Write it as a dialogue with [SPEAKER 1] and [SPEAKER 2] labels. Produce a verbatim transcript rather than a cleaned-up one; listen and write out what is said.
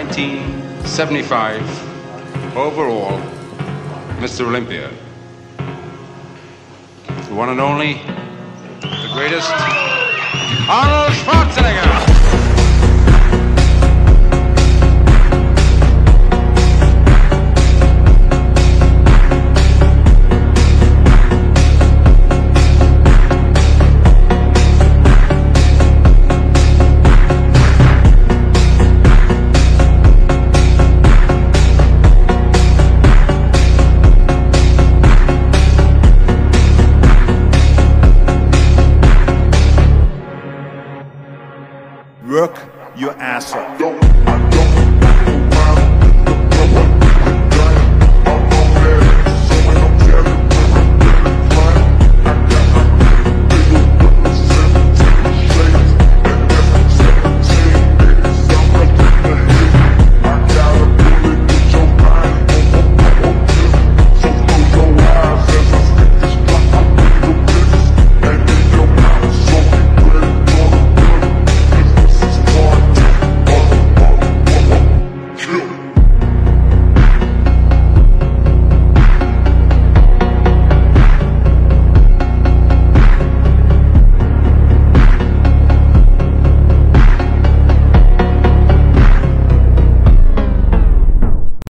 [SPEAKER 1] nineteen seventy-five overall Mister Olympia. The one and only, the greatest, Arnold Schwarzenegger!
[SPEAKER 2] Work your ass off.